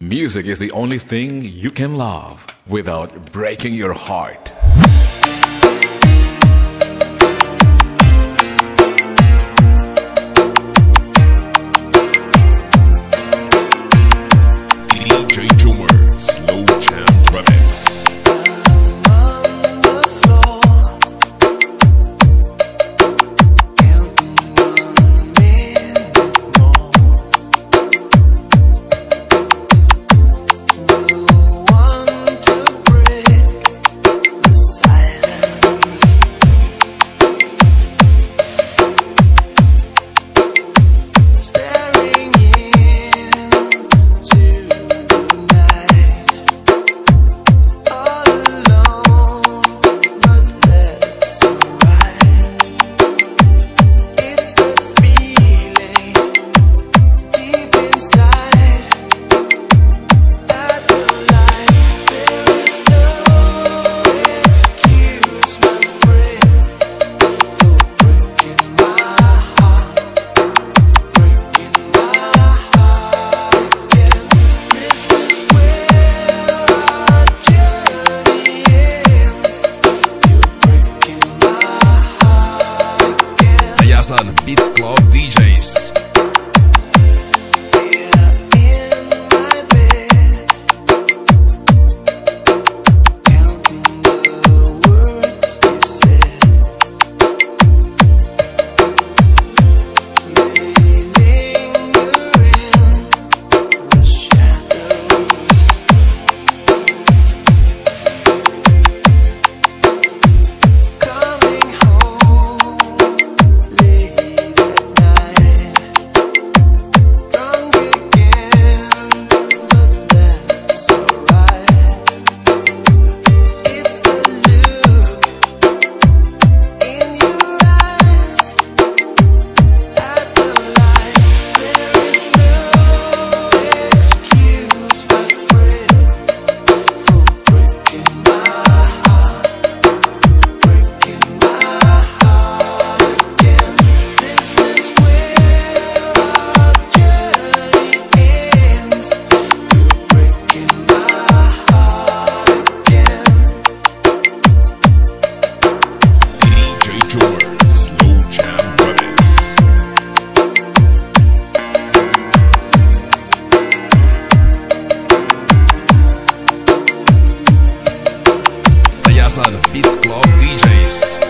Music is the only thing you can love without breaking your heart. DJ Joomer, Slow Jam Remix. Beats Club DJs. Beats Club DJs.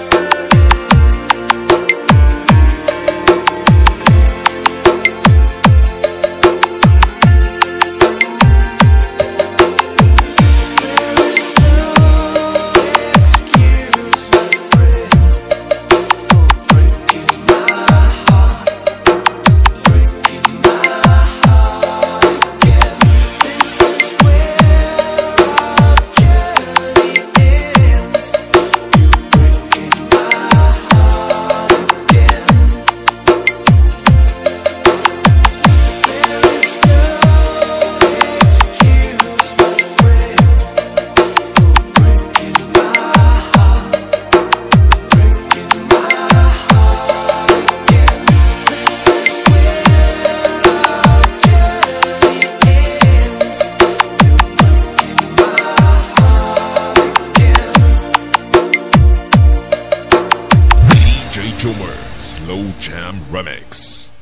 Joomer, Slow Jam Remix.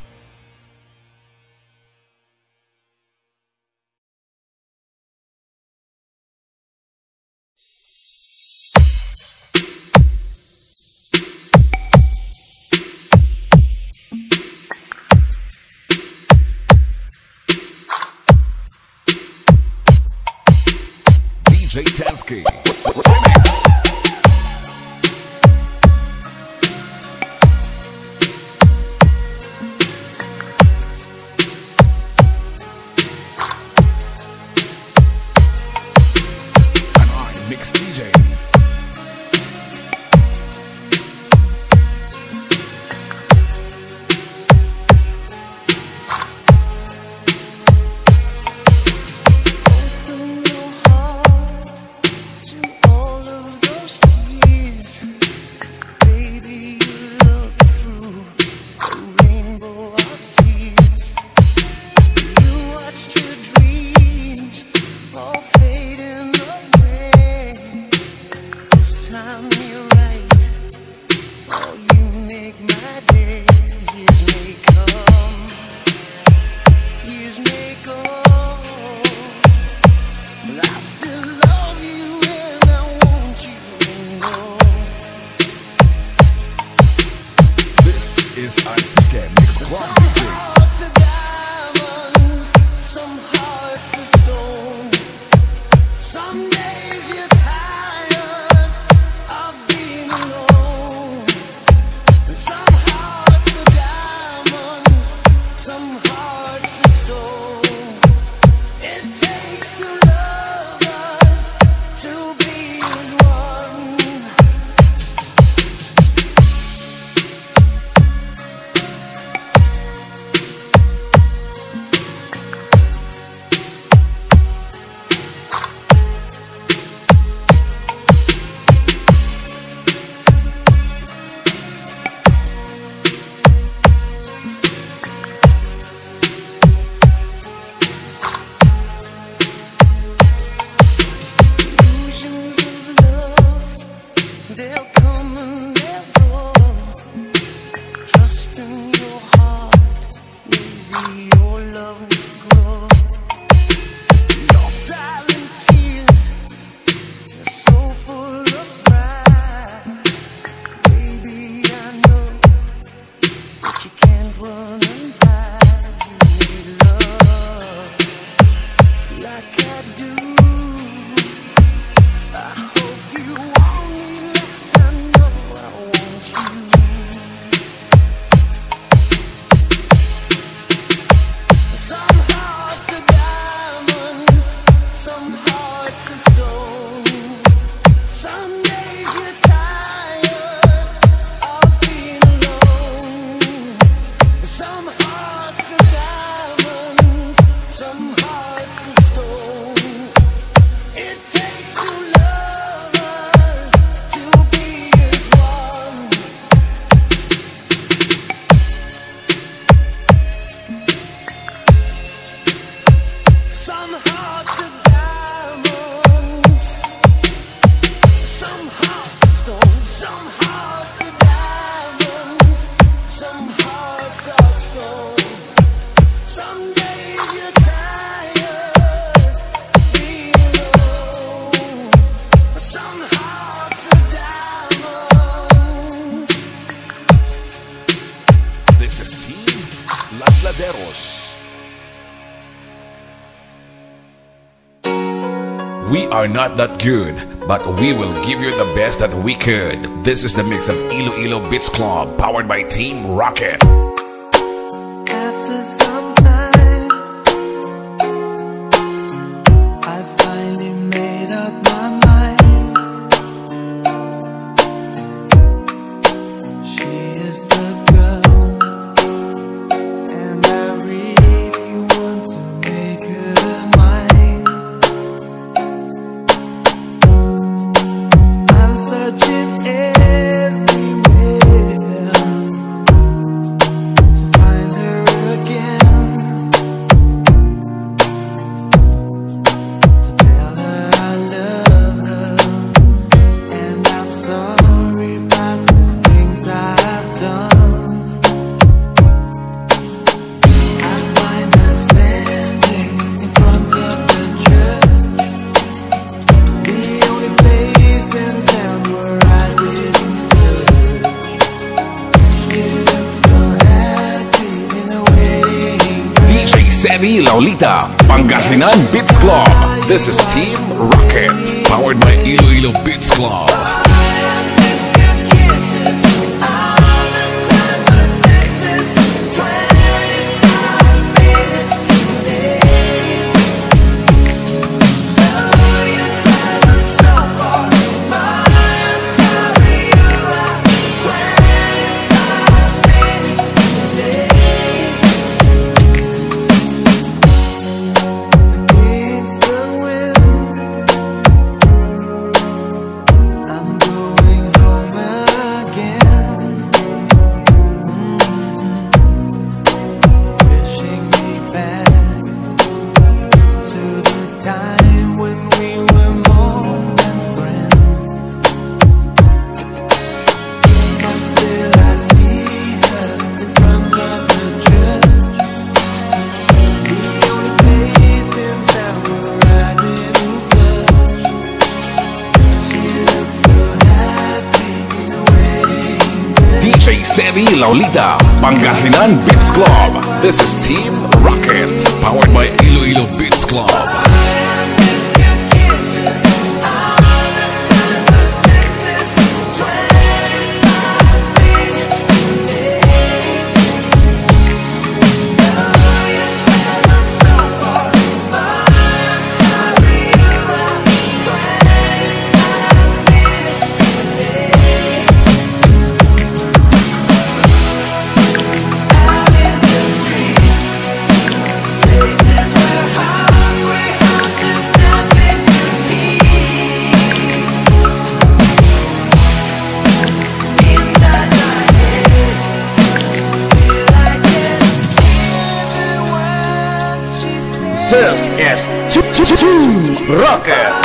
DJ Tansky Remix. Mix DJs. Open your heart to all of those years. Baby, you look through a rainbow of tears. You watched your dreams days may go, but I still love you and I want you to know. This is Antique Mix Club Some DJ. hearts are diamonds, some hearts are stone. Some days you're tired of being alone. And some hearts are diamonds, some hearts are stone. It takes two lovers to be as one. Illusions of love, they'll come and they'll go. Trust in your heart, maybe your love will grow. Your silent tears are so full of pride. Baby, I know that you can't run and hide. You need love like I do. I hope you want me like I know I want you. Some hearts are diamonds, some hearts are stone. Some days you're tired of being alone. Some hearts are diamonds, some hearts are stone. It takes two lovers to be as one. Some hearts are diamonds, some hearts are stone. Some hearts are diamonds, some hearts are stone. Some days you're tired being alone. Some hearts are diamonds. This is Team Las Laderos. We are not that good, but we will give you the best that we could. This is the mix of Iloilo Beats Club, powered by Team Rocket. After some time, I finally made up my mind. She is the girl, and I really want to make her mine. I'm searching everywhere to find her again, to tell her I love her, and I'm sorry about the things I've done. I find her standing in front of the church, the only place in town where I didn't search. She looks so happy in a wedding dress. DJ Seni Laulita, Pangasinan Beats Club. This is Team Rocket, powered by Iloilo Beats Club. Against the wind, I'm City, Laulita, Pangasinan Beats Club. This is Team Rocket, powered by Iloilo Beats Club. This is Team Rocket.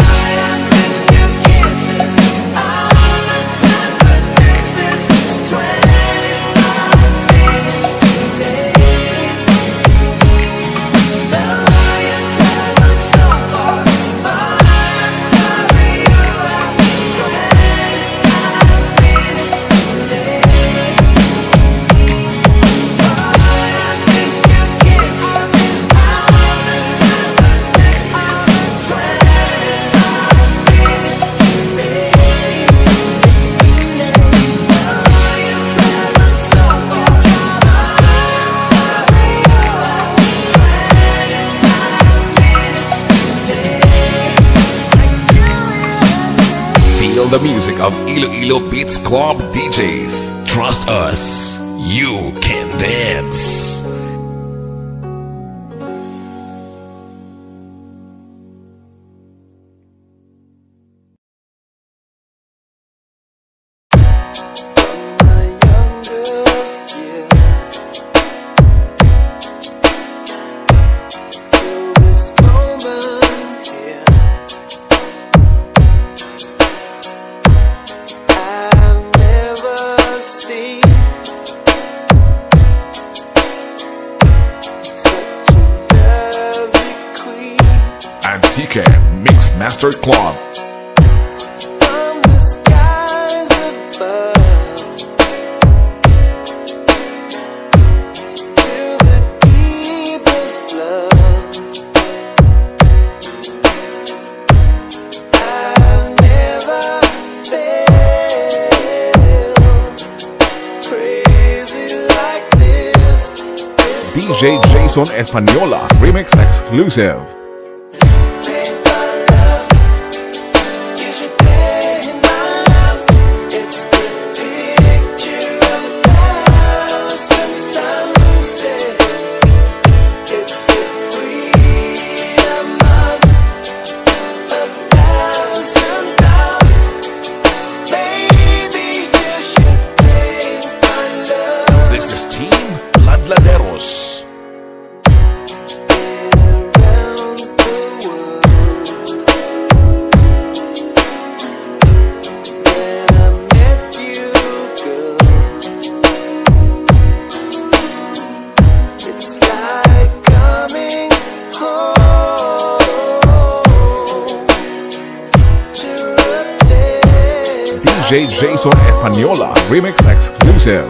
The music of Iloilo Beats Club DJs. Trust us, you can dance. TK Mix Master Club. From the skies above to the deepest love, I've never felt crazy like this. DJ Jason Española Remix Exclusive. This is Team Ladladeros. DJ Jason Española Remix Exclusive.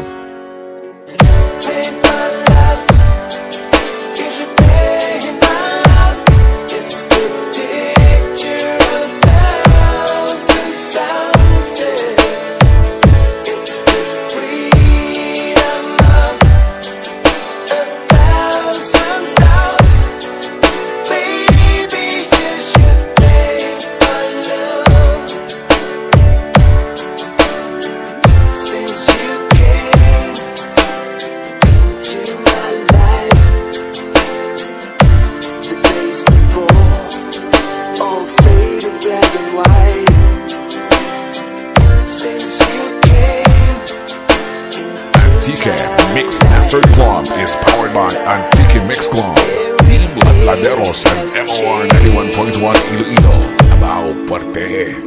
TK Mix Master Club is powered by Antique Mix Club, Team Ladladeros, and MOR 91.1 Iloilo. Abao Fuerte.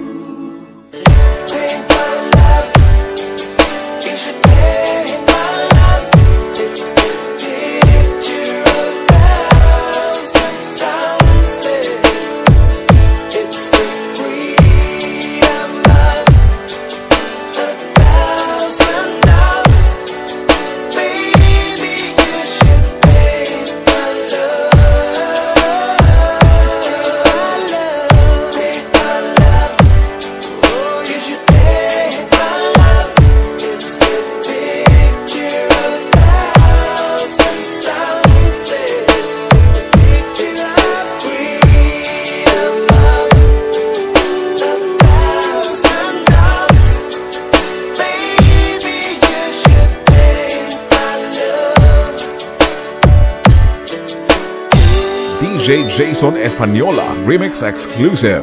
DJ Jason Espanola Remix Exclusive.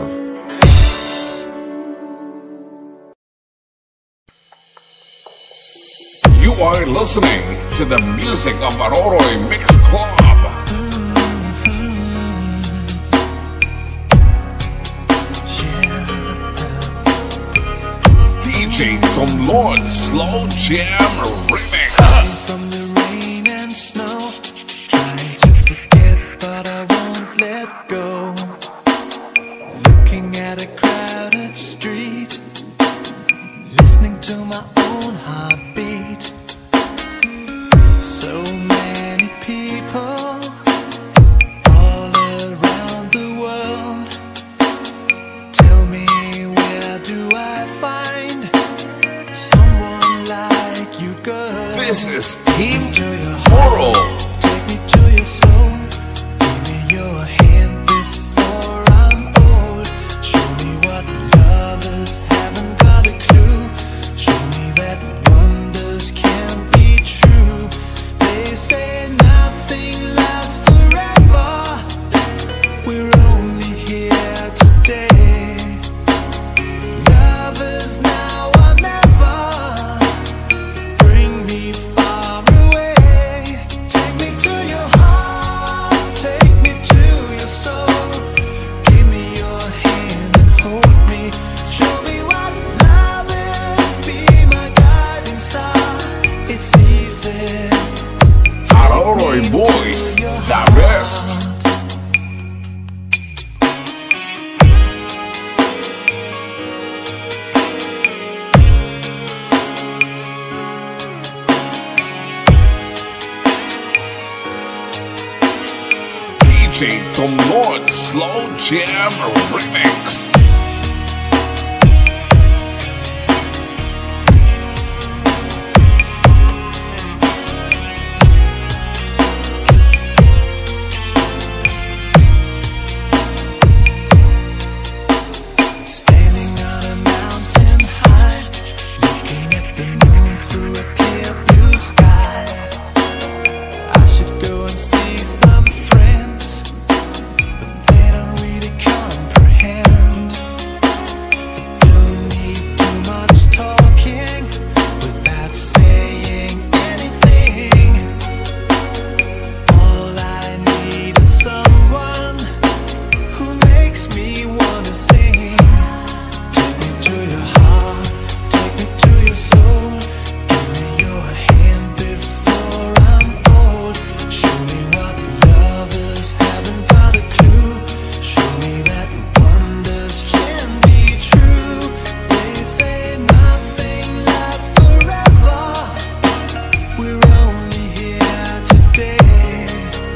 You are listening to the music of Aroroy Mix Club. DJ Tom Lord Slow Jam Remix. From the rain and snow, trying to forget, but I won't let go. Looking at a crowded street, listening to my own heartbeat. So many people all around the world. Tell me, where do I find someone like you, girl? This is Team To your Moro. take me to your soul. Give me your hand before I'm old. Show me what lovers haven't got a clue. Show me that wonders can be true. They say nothing lasts forever. We're only here today. Lovers now or never. Bring me far away. Take me to your heart. Take me to your soul. Give me your hand and hold me. Show me what love is. Be my guiding star. It's easy. Aroroy Boys, the best. DJ Tom Lord Slow Jam Remix. Standing on a mountain high, looking at the moon through a clear blue sky. I should go and see some friends, but they don't really comprehend. Don't need too much talking without saying anything. All I need is someone who makes me wanna sing. Take me to your heart, take me to your soul. Give me your hand before I'm old. Show me what lovers haven't got a clue. Show me that wonders can be true. They say nothing lasts forever. We're only here today.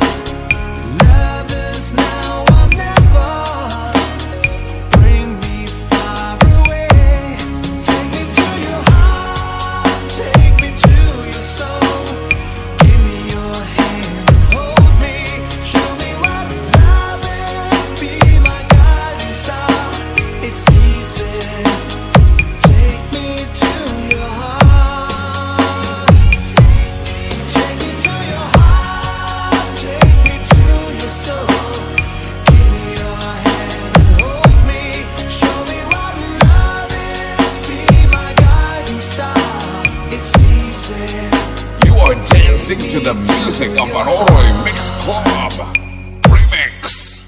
Lovers now or never. Bring me far away. Take me to your heart. Take me to your soul. Give me your hand and hold me. Show me what love is. Be my guiding star. It's easy. Take me to your heart. Take me to your heart. Take me to your soul. Give me your hand and hold me. Show me what love is. Be my guiding star. It's easy. You are dancing to the music of Aroroy Mix Club Remix.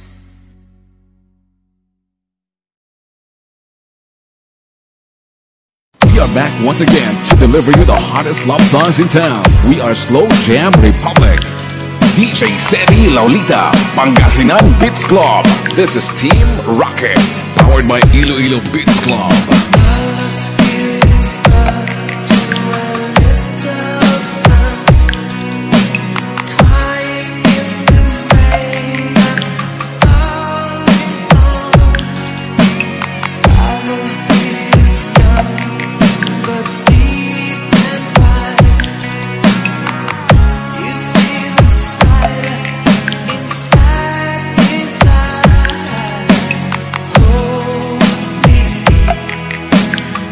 We are back once again to deliver you the hottest love songs in town. We are Slow Jam Republic. DJ Seri Laulita, Pangasinan Beats Club. This is Team Rocket, powered by Iloilo Beats Club. Inside his eyes, hold me.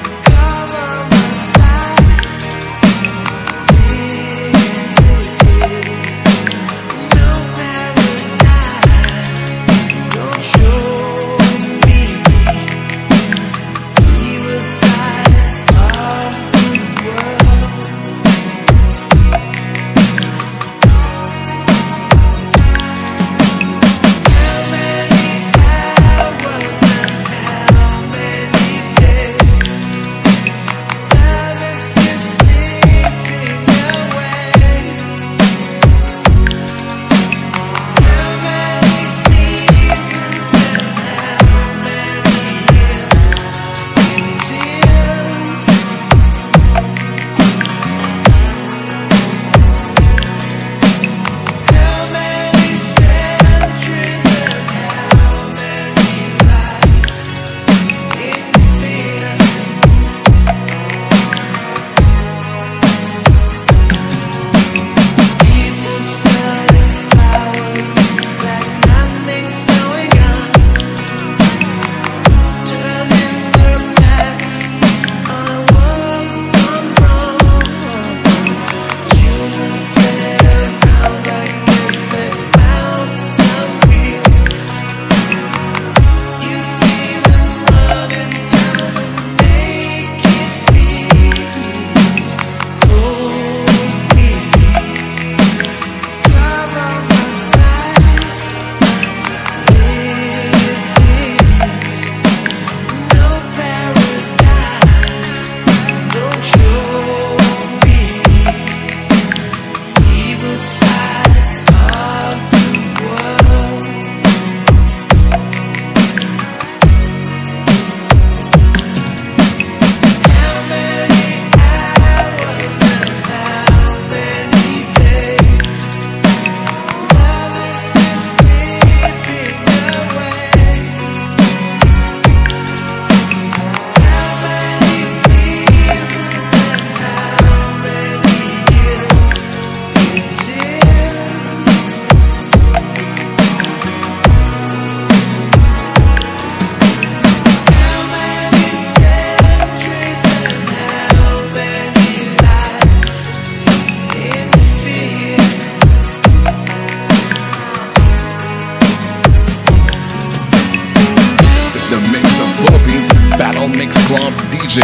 the mix of Philippines Battle Mix Club DJ.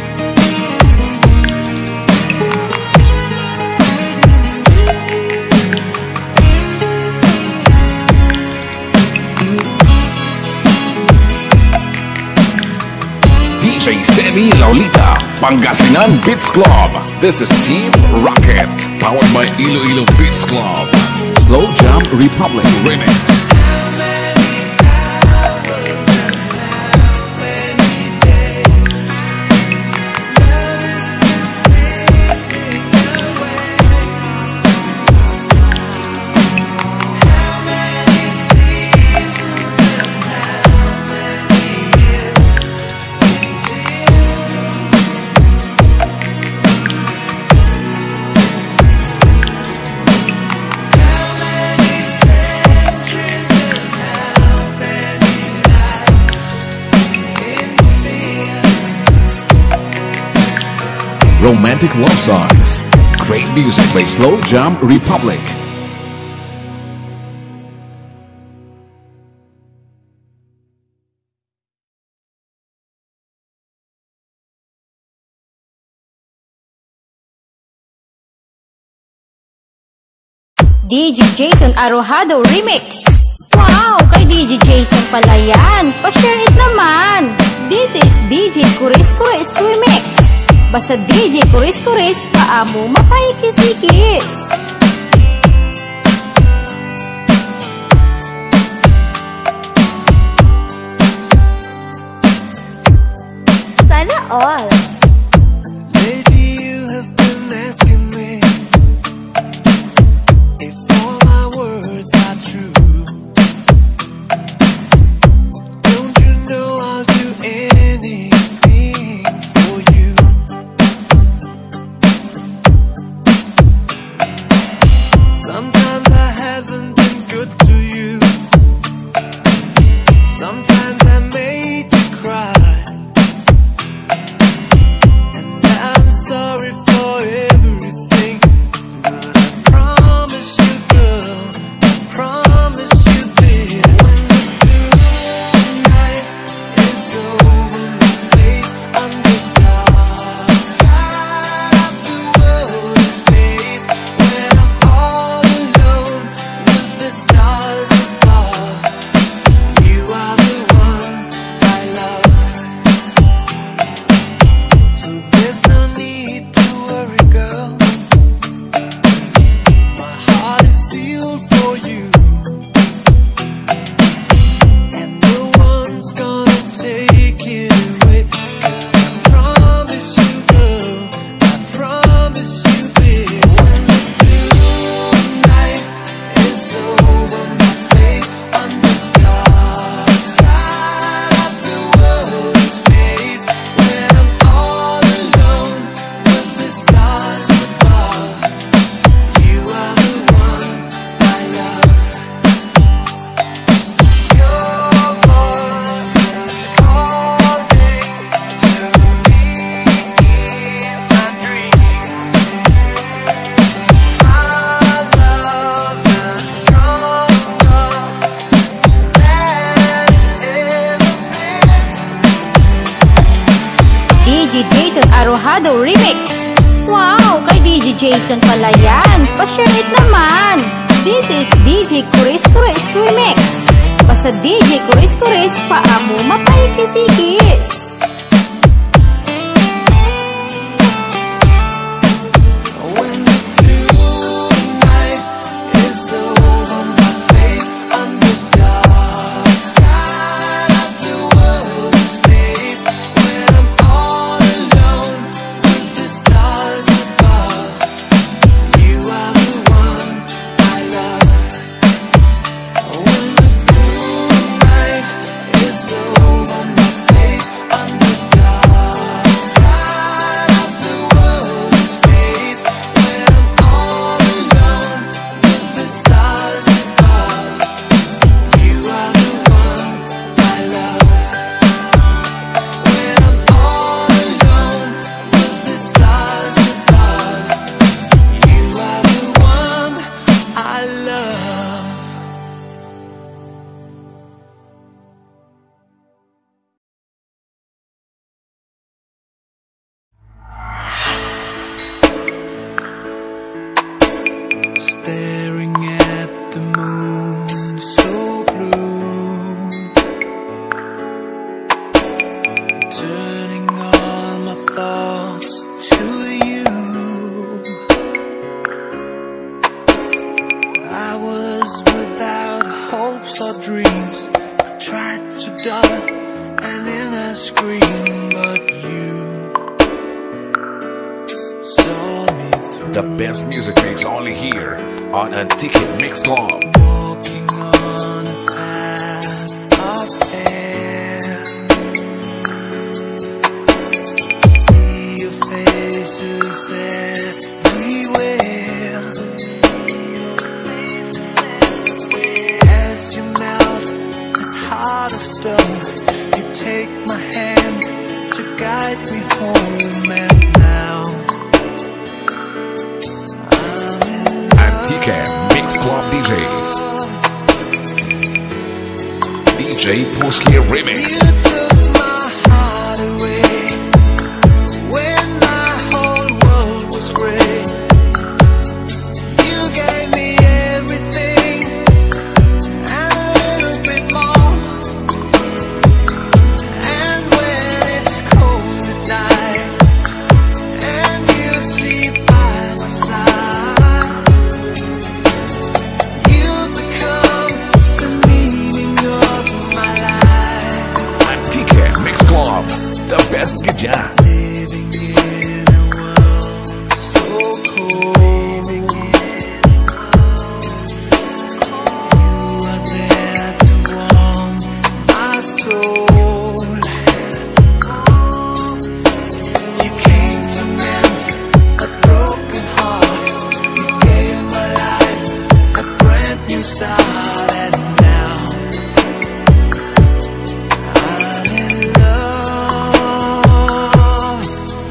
DJ Semi Laulita, Pangasinan Beats Club. This is Team Rocket, powered by Iloilo Beats Club. Slow Jam Republic Remix. Romantic love songs. Great music by Slow Jam Republic. DJ Jason Arojado Remix. Wow, kay DJ Jason pala yan. Pa-share it naman. This is DJ Kuris Kuris Remix. Basta DJ Kuris Kuris, paamo mapaikisikis. Sana all. Maybe you have been asking me if all my words are true. Don't you know I'll do anything for you? Sometimes I haven't been good to you. Sometimes I made you cry. I'm sorry for everything, but I promise you, girl, I promise you this. When the blue night is over my face, on the dark side of the world is space, when I'm all alone with the stars above, you are the one I love. So there's no need to worry, girl. My heart is sealed for you, and no one's gonna take it away. 'Cause I promise you, girl, I promise you this. When the blue night is over my face, on the dark side of the world is space, when I'm all alone with the stars above, you are the one I love. Your voice is calling to me in my dreams. My love is stronger than it's ever been. DJ Jason Arojado Remix. Wow, kay DJ Jason pala yan. Pa-share it naman. This is DJ Kuris Kuris Remix. Basta DJ Kuris Kuris, paamo mapaikisikis. When the blue night is over my face, on the dark side of the world is space, when I'm all alone with the stars above, you are the one I love. When the blue night is over my face, on the tried to dull an inner scream, but you saw me through. The best music mix only here on Antique Mix Club. Walking on a path of air, see your faces everywhere. As you melt this heart of stone, you take my hand to guide me home. And now I'm in Antique Mix Club DJs. DJ Pusky Remix. You took my heart away when my whole world was gray. You gave me everything and a little bit more. And when it's cold at night and you sleep by my side, you become the meaning of my life. Antique Mix Club. The best gidya. Living in a world so cold, you are there to warm my soul. You came to mend a broken heart. You gave my life a brand new start, and now I'm in love.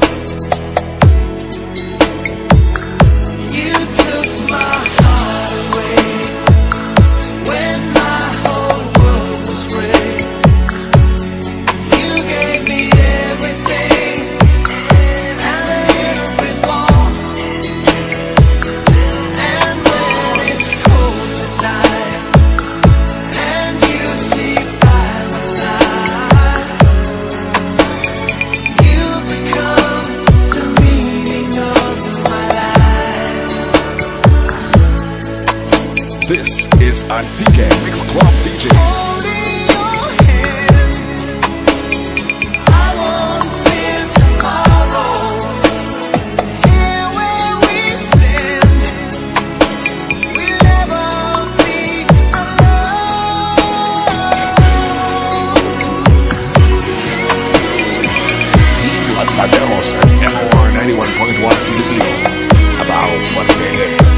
You took my heart away when my whole world was gray. You gave me everything and a little bit more. And when it's cold at night and you sleep by my side, you become the meaning of my life. This is Antique Mix Club DJs. Holding your hand, I won't fear tomorrow. Here where we stand, we'll never be Team Latladeros and MOR 91.1 Iloilo. About Fuerte.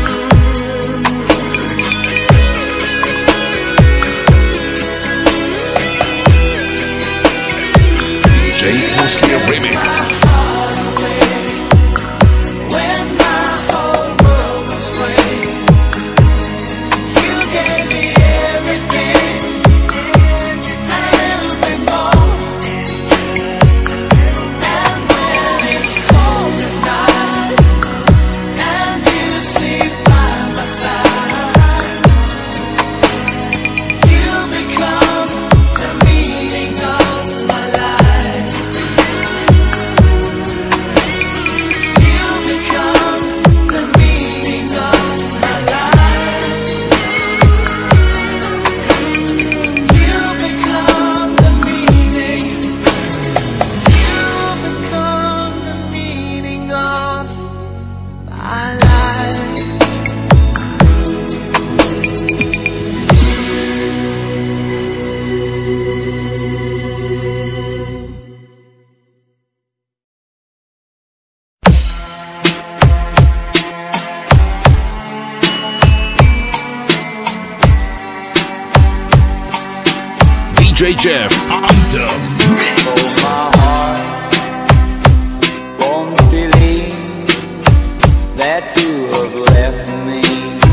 DJ Pusky Remix. when my whole world was gray. You gave me everything and a little bit more. And when it's cold at night and you sleep by my side, you become the meaning of my life. You become the meaning of my life. You become the meaning. You become the meaning of my life. DJ Jeff on the mix. Oh, my heart won't believe that you have left me.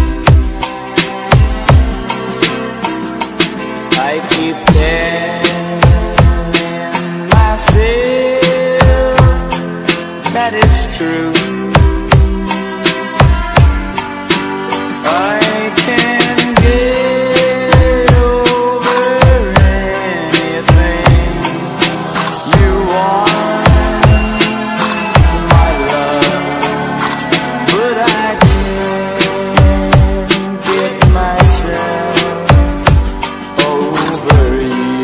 I keep telling myself that it's true. I can get over anything you want, my love, but I can't get myself over you.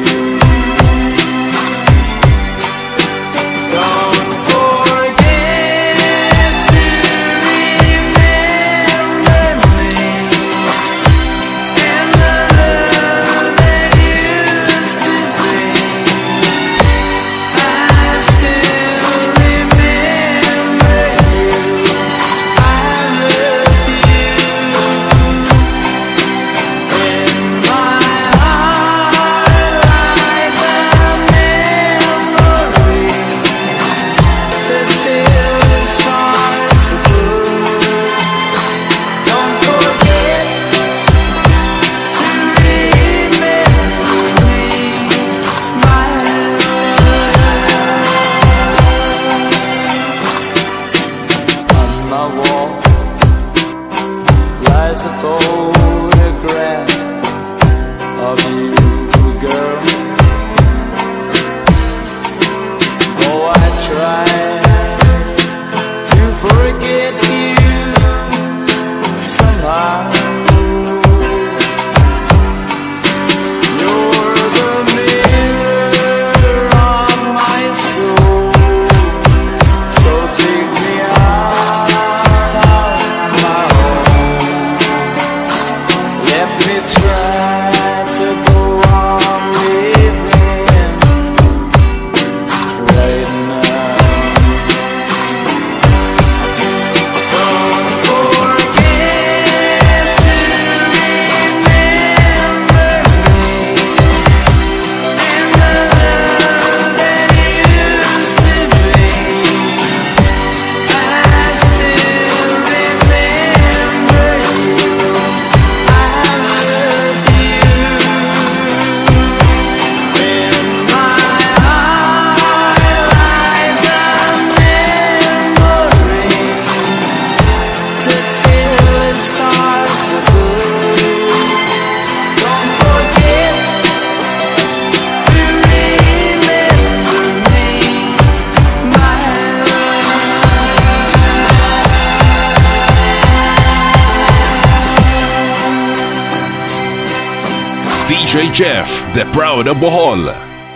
Jeff, the proud of Bohol.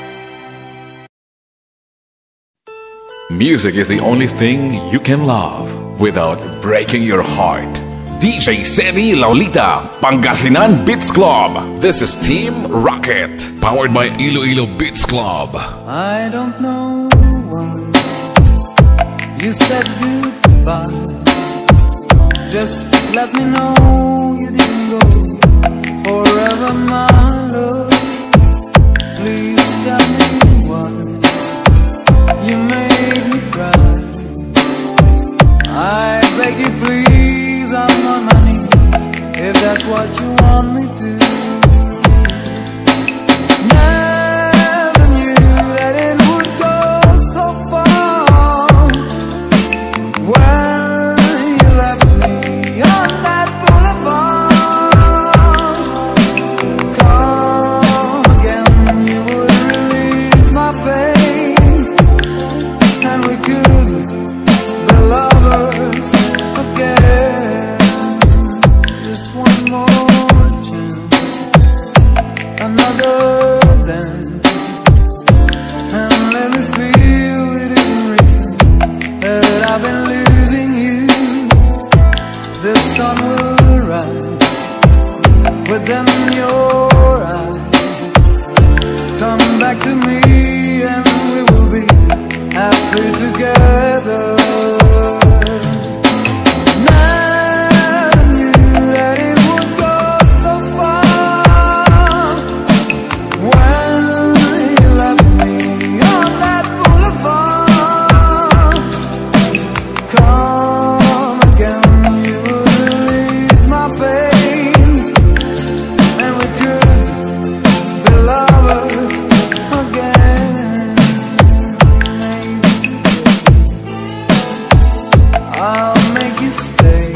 Music is the only thing you can love without breaking your heart. DJ Semi Laulita, Pangasinan Beats Club. This is Team Rocket, powered by Iloilo Beats Club. I don't know why you said goodbye. Just let me know you didn't go forever, my love. Please tell me why you made me cry. I beg you please, I'm on my knees, if that's what you want me to. Never knew that it would go so far. When you left me on that boulevard, come again, you would release my pain, and we could be lovers again. Just one more chance, another dance, and let me feel it isn't real, that I've been losing you. The sun will rise within your eyes. Come back to me and we will be happy together. Never knew that it would go so far. When you left me on that boulevard, come again, you would release my pain, and we could be lovers again. I'll make you stay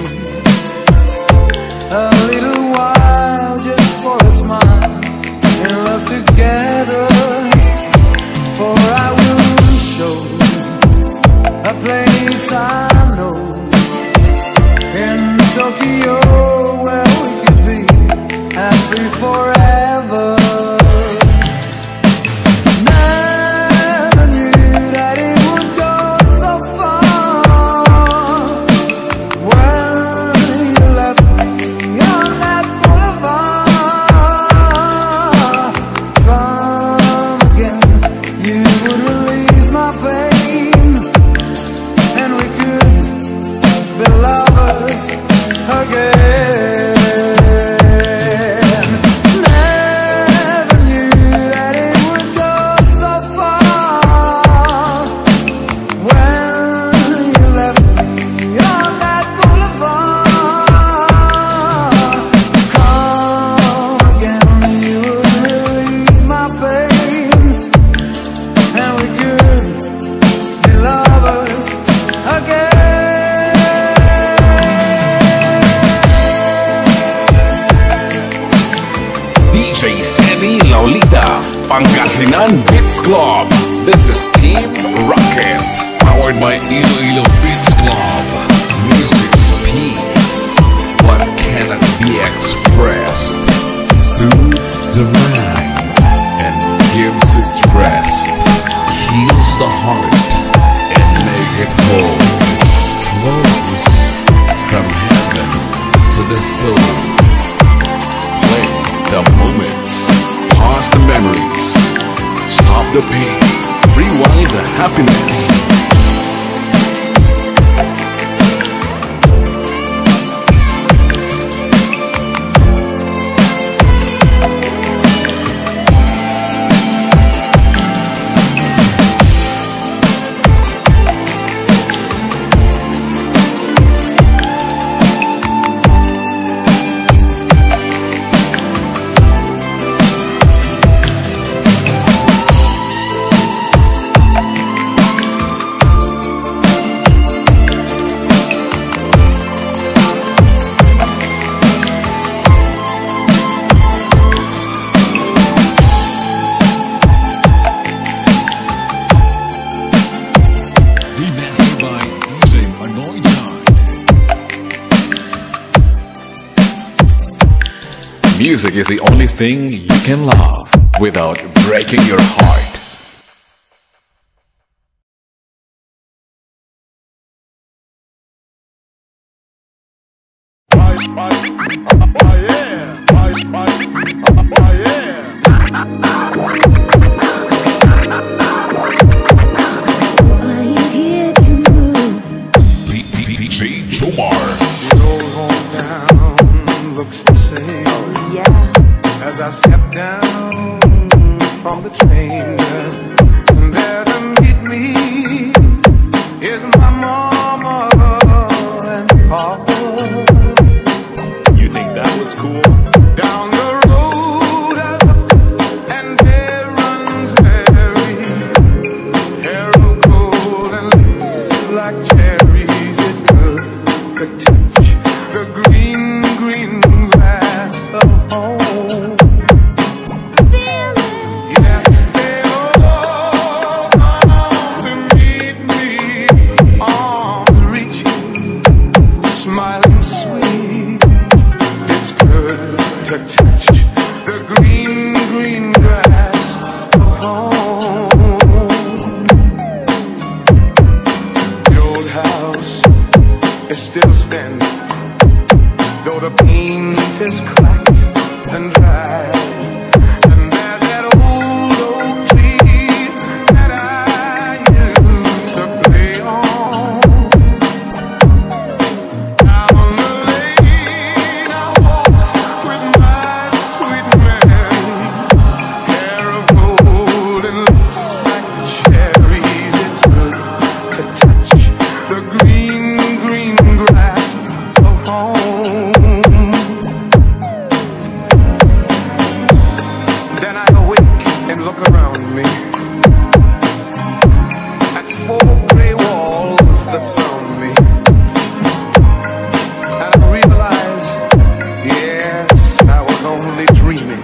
a little while just for a smile and love together. For I will show a place I know in Tokyo where we could be happy forever. Never knew that it would go so far. When you left me on that boulevard, come again, you would release my pain, and we could be lovers again. Never knew that it would go so far. When you left me on that boulevard, come again, you would release my pain, and we could be lovers again. DJ Semi Laulita, Pangasinan Beats Club. This is Team Rocket, powered by Iloilo Beats Club. Music's peace, what cannot be expressed, soothes the mind and gives it rest, heals the heart and make it whole, flows from heaven to the soul. Play the moments, pause the memories, stop the pain, rewind the happiness. Music is the only thing you can love without breaking your heart. Are you here to move? DJ Jomar. The old hometown looks the same. Yeah. As I step down from the train, and there to meet me is my mama and papa. You think that was cool? Down the road, and there runs Mary, hair of gold and lips like cherries. It's good to touch the green, green grass of home. Yeah, they all come to meet me, arms reaching, smiling sweet. It's good to touch the green, green grass of home. The old house is still standing, though the paint is cracked and dry. And there's that old oak tree that I used to play on. Down the lane I walk with my sweet Mary, hair of gold and lips like cherries. It's good to touch the green, green grass of home. Then I awake and look around me at four gray walls that surround me, and I realize, yes, I was only dreaming.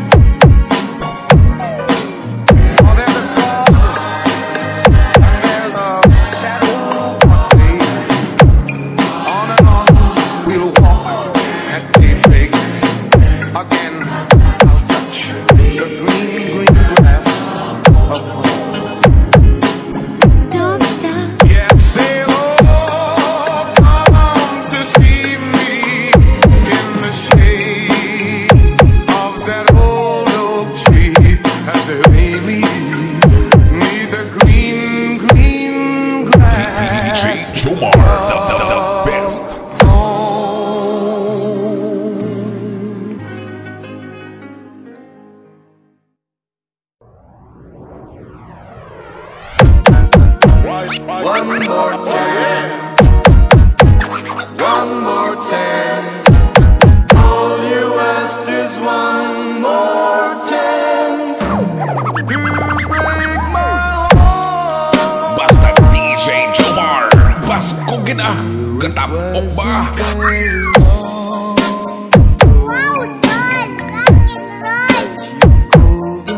For there's a closet and there's a saddle party. On and on we'll walk at daybreak. Again I'll touch the green, green grass of home. Don't stop. Yes, they'll all come to see me in the shade of that old oak tree as they lay me neath the green, green grass. DJ Jomar, the best. One more chance, one more chance. All you ask is one more chance to break my heart. Basta DJ Jomar. Baskugin ah. Katapok ba? Wow, doll! Rock and roll!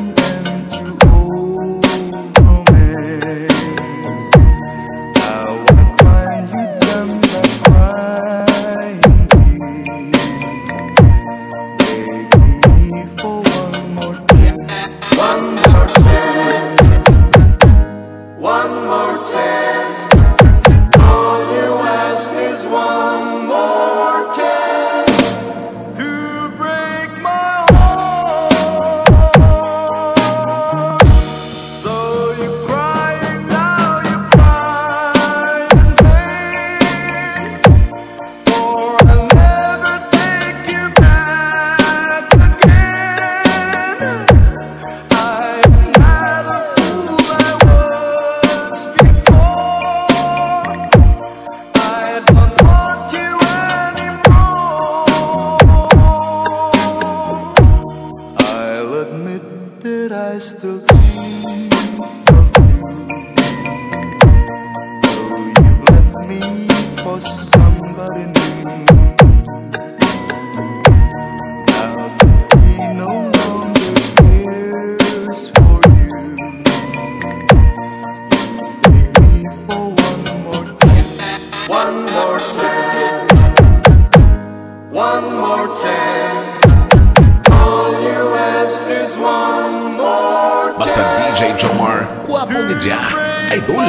One more chance. All you ask is one more chance to break my heart. Though you're crying now, you cry in pain. For I'll never take you back again. I'm not a fool I was before. I don't want you anymore. I'll admit that I still think of you, though you've left me for somebody new. Now that he no longer cares for you, take me for one more chance. One more chance. One more chance. Guwapo gid siya. Idol.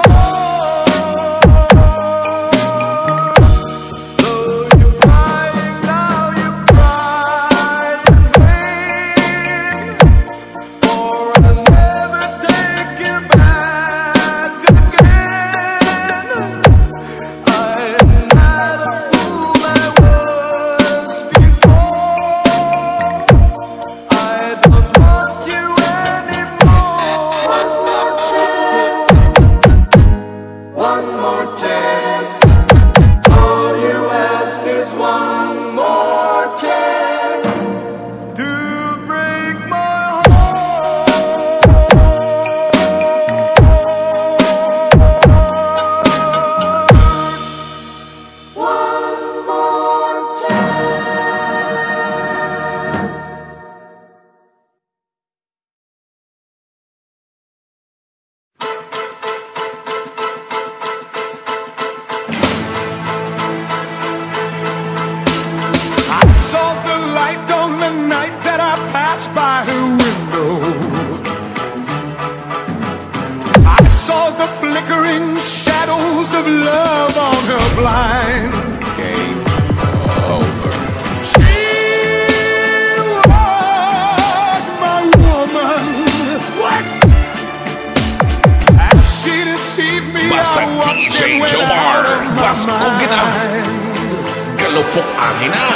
Basta DJ Jomar, Basko Gina, Galupok Agina.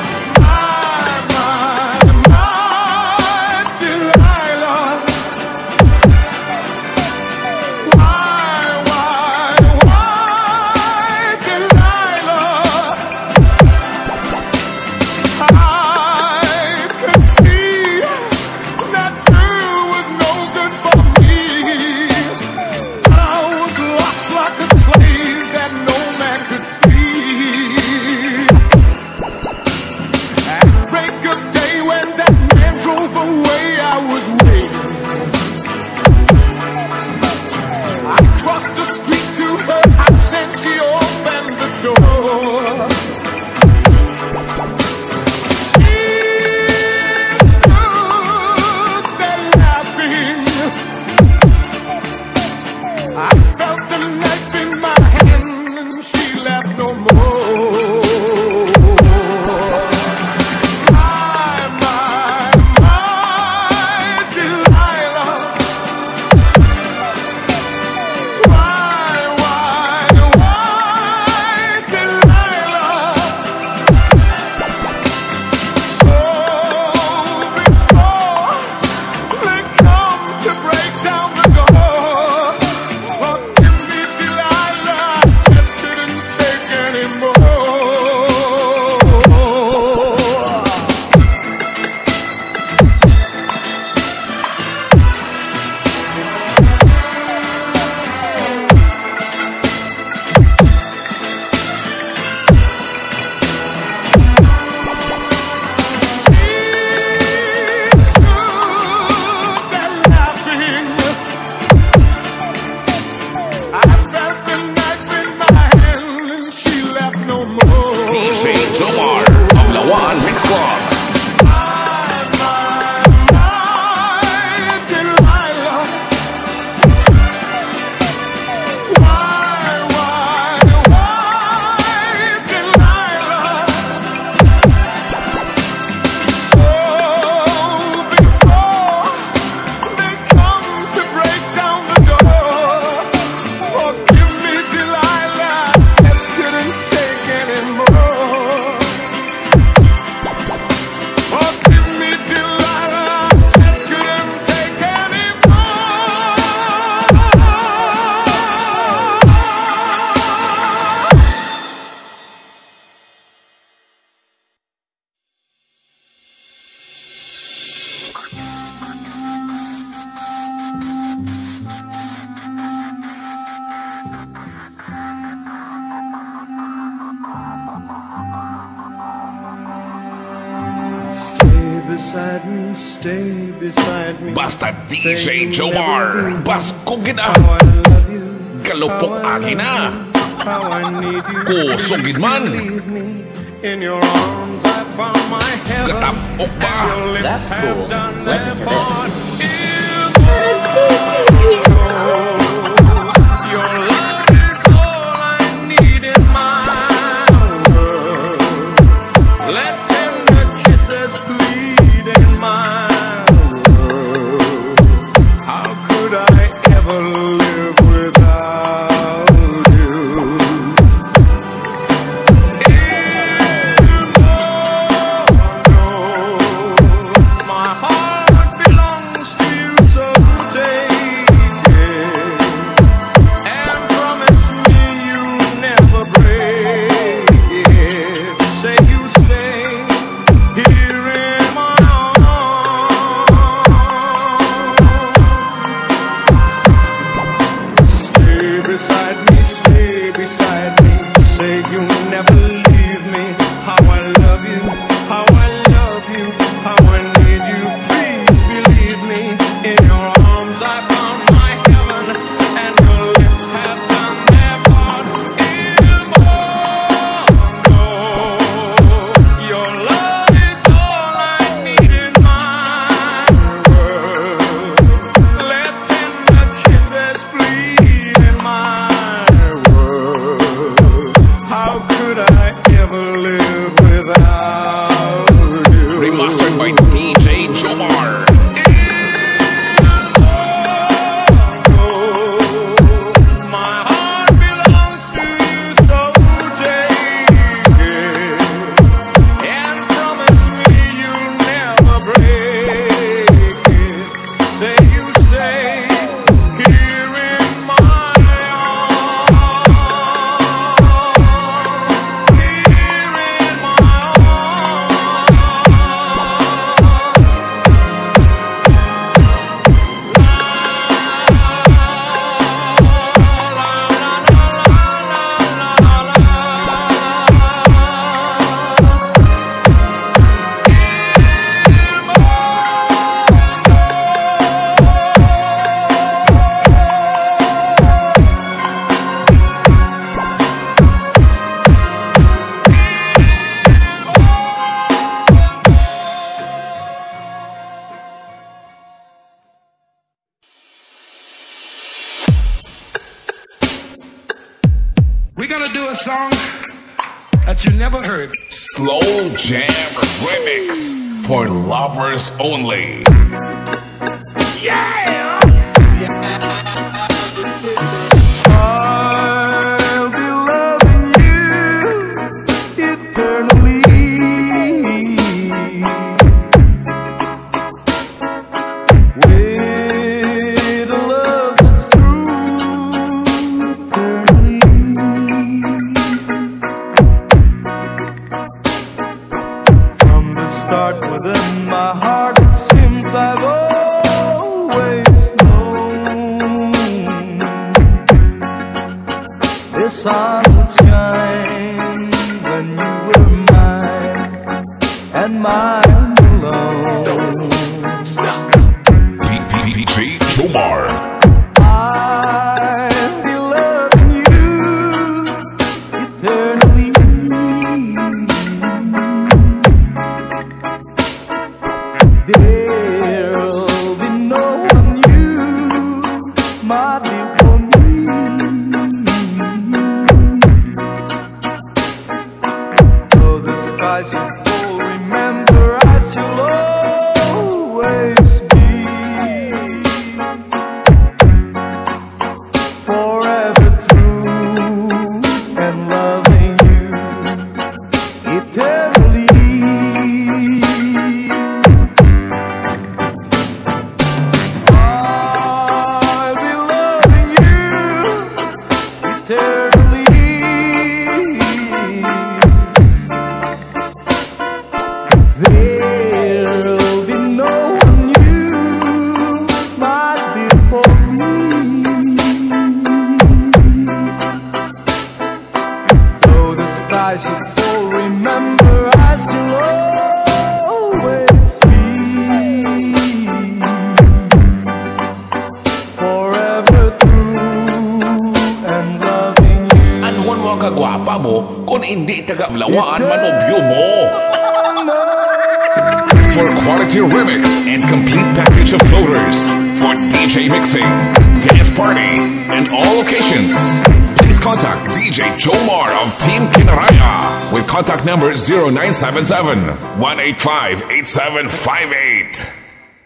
DJ Jomar, Amlawan Mix Club. beside me, stay beside me. Basta DJ Jomar, Basko Gina, Galupok Agina, Kusog Gidman, In your arms I found my heaven. Gatap Okba. That's cool. Listen to this. this. gonna do a song that you never heard. Slow Jam Remix for lovers only. Yeah! I'll be loving you eternally. With a love that's true eternally. From the start within my heart it seems I've always known the sun would shine when you were mine and mine alone. DJ Jomar. I'll be loving you eternally. There'll be no one new, my dear, for me. Though the skies are full, remember as you'll always be. Forever true and loving you eternally. I'll be loving you eternally. There'll be no one new, my dear, for me. Though the skies are full, remember as you'll always be. Forever true and loving you. Anuhan mo ang kagwapa mo kung hindi taga-lawaan manobyo mo. For quality remix and complete package of floaters for DJ mixing, dance party, and all occasions, please contact DJ Jomar of Team Kinaraya with contact number 0977-185-8758.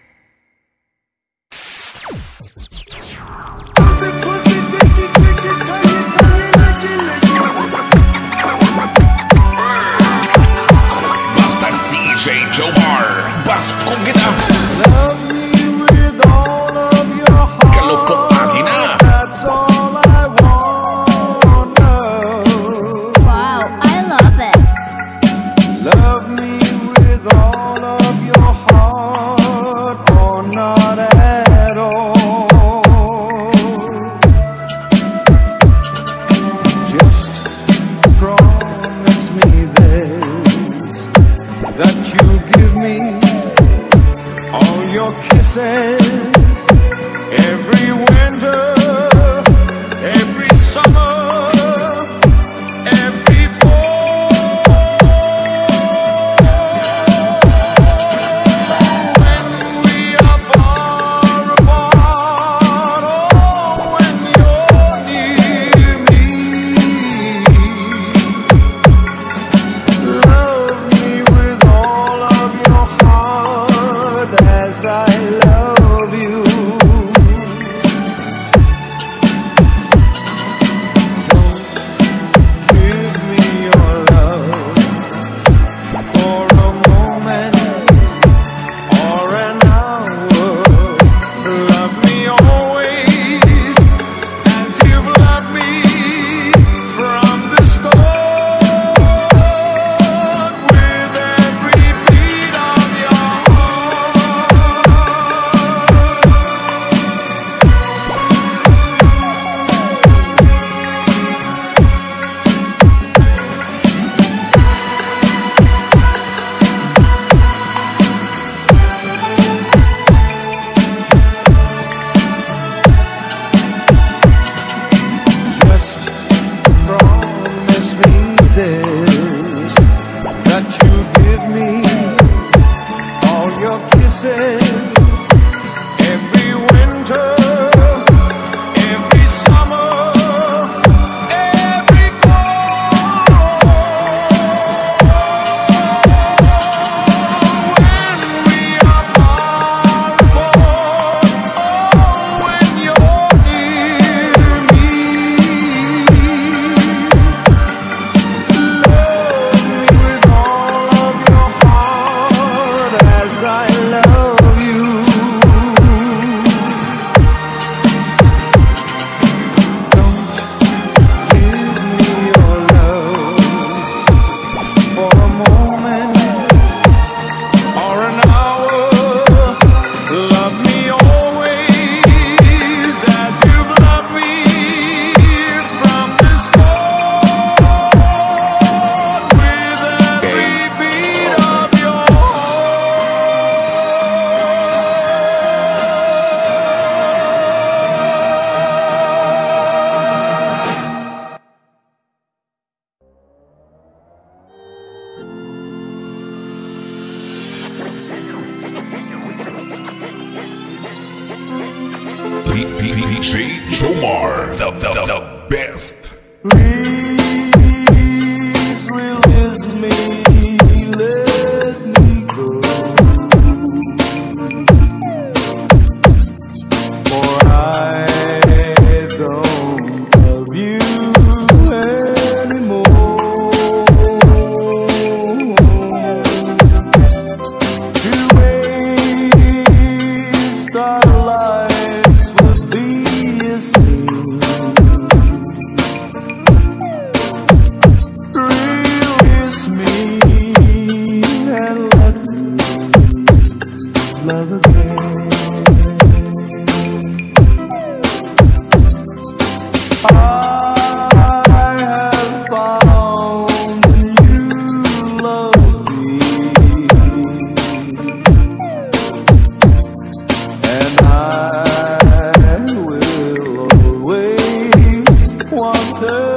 Basta DJ Jomar, bas kong gina, Love me with all of your heart. kalupok agina. That's all I want. Wow, I love it. Love me with all of your heart, or not at all. Just promise me this, that you'll give me all your kisses every winter, every summer, every fall. When we are far apart, DJ Jomar, the best. Please release me, let me go. For I don't love you anymore. To waste our lives would be a sin. Release me and let me love again. I have found a new love me, and I will always want her.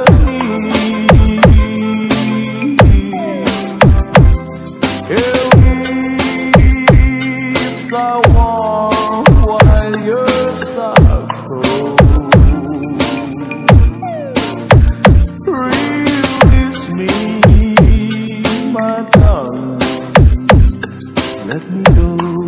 I warm while you're soft cold. Release me, my darling, let me go.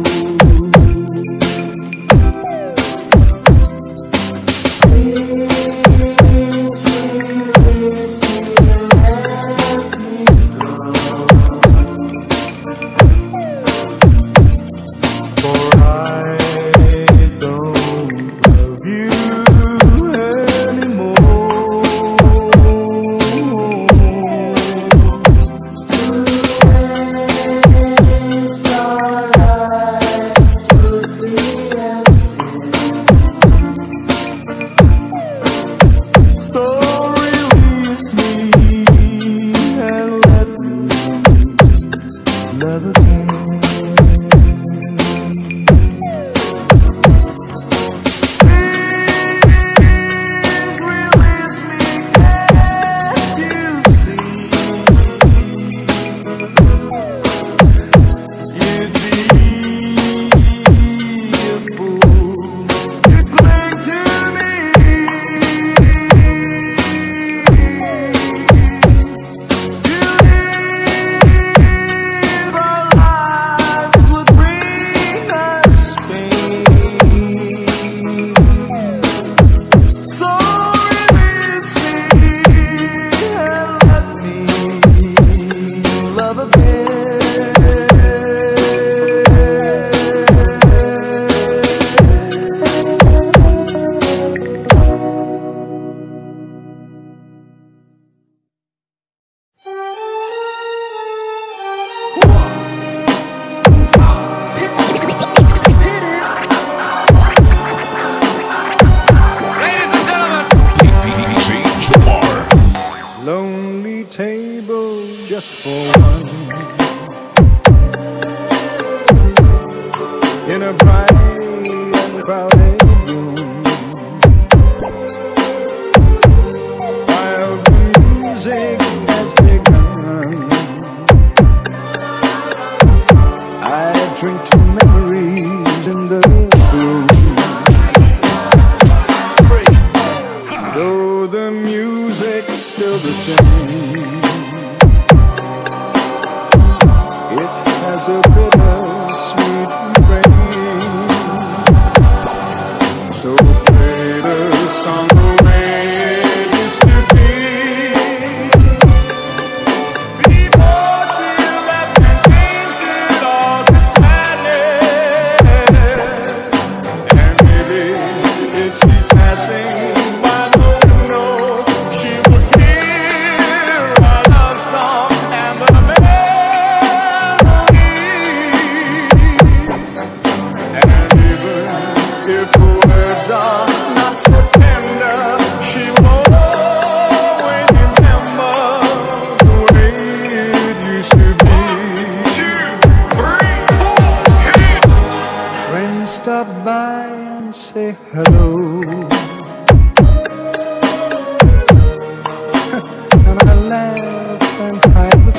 Lonely table just for one, in a bright and crowded room, while the music has begun. I drink to memories in the room, though the music's still the same. It has a bittersweet refrain. So play the song the way it used to be, before she left and changed it all to sadness. And maybe if she's passing by, no, she would hear our love song and the melody. And even if the words are not so tender, she will always remember the way it used to be. 1, 2, 3, 4, hit! Friends stop by and say hello, and I laugh and hide the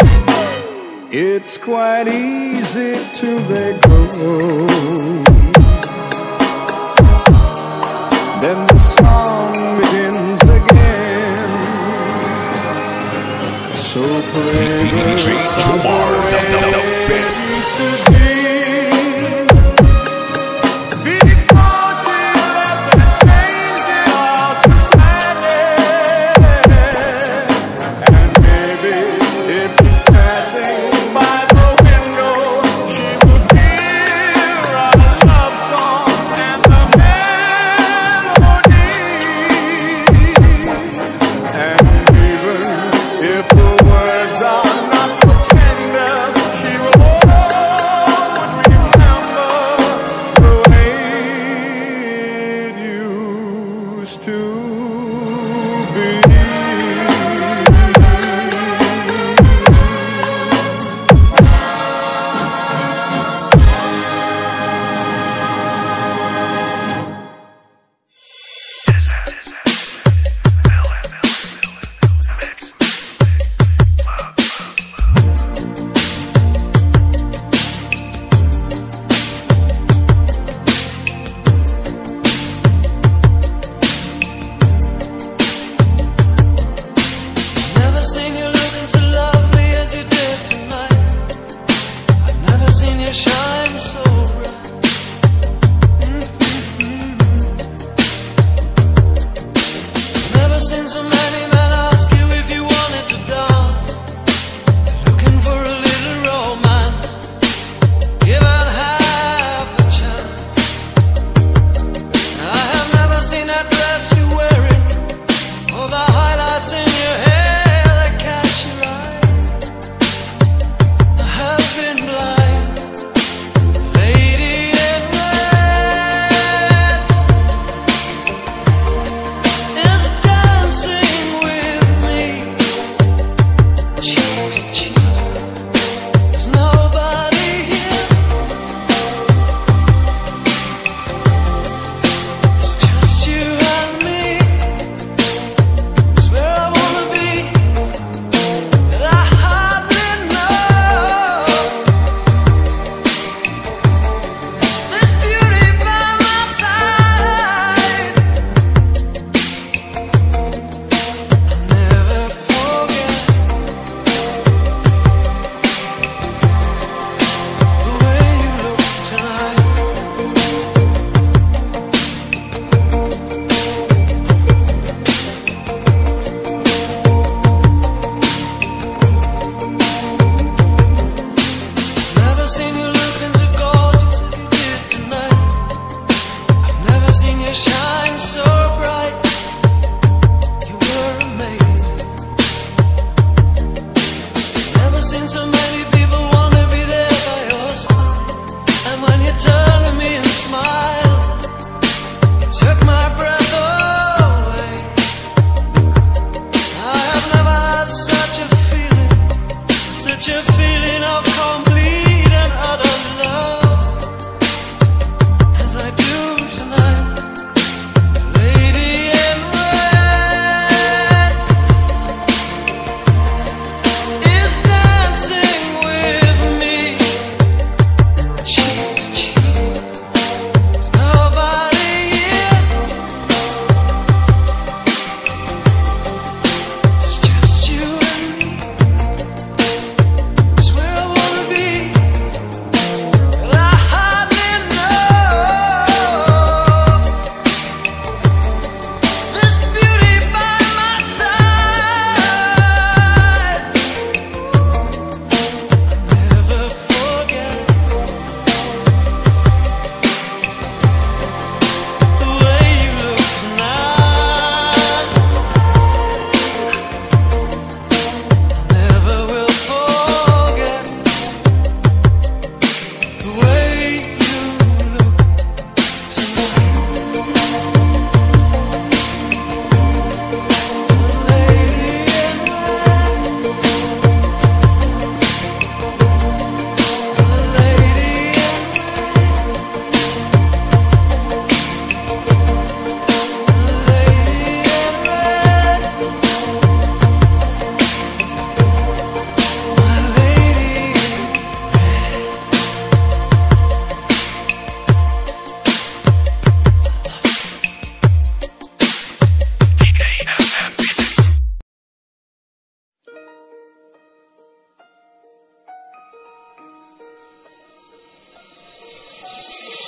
pain. It's quite easy to let go. song begins again. So play DJ Jomar, the best. used to be. Because she left and changed it all to sadness. And maybe if she's passing by the window, she would hear our love song and the melody. And even if the words are not so tender, she will always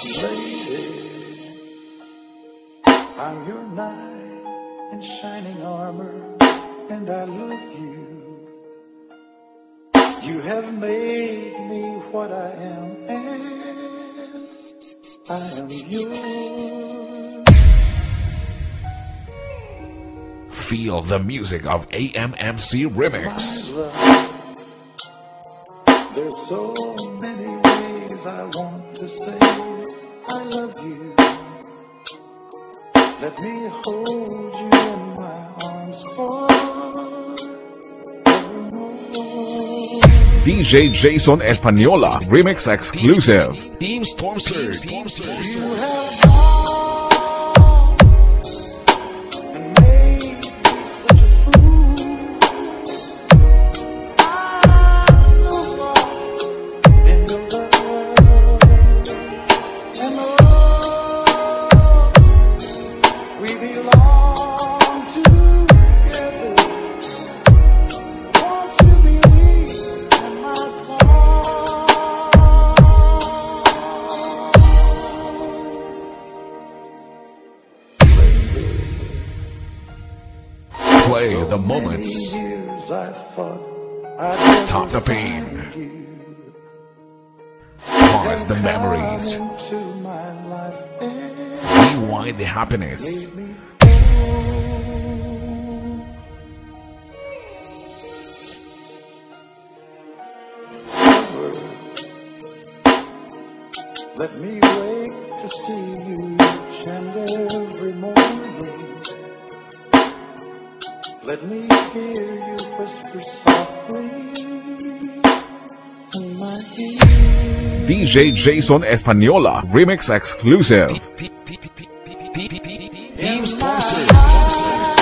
I'm your knight in shining armor, and I love you. You have made me what I am, and I am yours. Feel the music of AMMC Remix. My love, there's so many ways I want to say I love you. Let me hold you in my arms forevermore. DJ Jason Espanola Remix exclusive. Team Storm Surge. You have gone and made me such a fool. I'm so lost in your love, and we belong together. Won't you believe in my song? Play the moments. Years I thought I'd Stop the never pain. find you. Pause the memories. Come into my life and Rewind the happiness. me whole. Let me wake to see you each and every morning. Let me hear you whisper softly in my ear. DJ Jason Espanola Remix exclusive. Team Storm Surge.